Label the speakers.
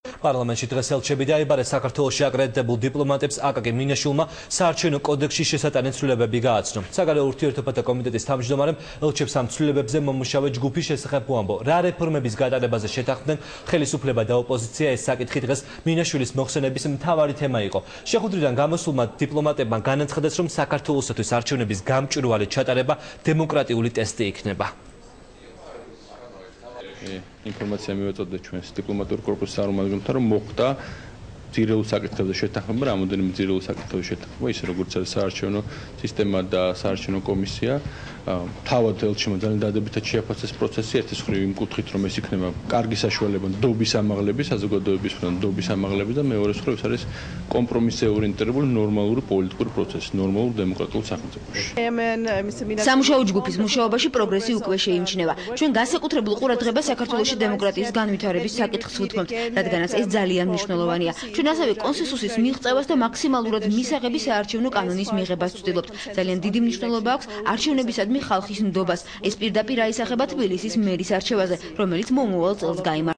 Speaker 1: პარლამენტში დღეს ელჩები დაიბარეს საქართველოში აკრედიტებულ დიპლომატებს აკაკი მინაშვილმა საარჩევნო კოდექსში შესატანი ცვლილებები გააცნო. საგარეო ურთიერთობათა კომიტეტის თავმჯდომარემ ელჩებს ამ ცვლილებებზე მომუშავე ჯგუფის შესახებ უამბო. რა რეფორმების გადაღებაზე შეთანხმდნენ ხელისუფლება და ოპოზიცია, ეს საკითხი დღეს მინაშვილის მოხსენების მთავარი თემა იყო. შეხვედრიდან გამოსულმა დიპლომატებმა განაცხადეს, რომ საქართველოსთვის არჩევნების გამჭვირვალე ჩატარება დემოკრატიული ტესტი იქნება.
Speaker 2: Informația მივაწოდეთ ჩვენს დიპლომატიურ კორპუსის წარმომადგენელთა, რომ მოხდა ძირეულ საკითხებზე შეთანხმება, რამოდენიმე ძირეულ საკითხებზე შეთანხმება, ისე როგორც არის საარჩევნო სისტემა და საარჩევნო კომისია. თავად ელჩმა ძალიან დადებითად შეაფასეს პროცესი, ერთის მხრივ იმ კუთხით, რომ ეს იქნება კარგი საშუალება ნდობის ამაღლების, საზოგადოების მხრიდან ნდობის ამაღლების და მეორეს მხრივ ეს არის კომპრომისზე ორიენტირებული ნორმალური პოლიტიკური პროცესი, ნორმალურ დემოკრატიულ სახელმწიფოში.
Speaker 3: სამუშაო ჯგუფის მუშაობაში პროგრესი უკვე შეიმჩნევა. ჩვენ განსაკუთრებულ ყურადღებას საქართველოში დემოკრატიის განვითარების საკითხს ვუთმობთ, რადგანაც ეს ძალიან მნიშვნელოვანია. ჩვენ ასევე კონსენსუსის მიღწევას და მაქსიმალურად მისაღები საარჩევნო კანონის მიღებას ვცდილობთ. ძალიან დიდი მნიშვნელობა აქვს არჩევნებისადმი ხალხის ნდობას. ეს პირდაპირ აისახება თბილისის მერის არჩევაზე, რომელიც მომავალ წელს გაიმართა.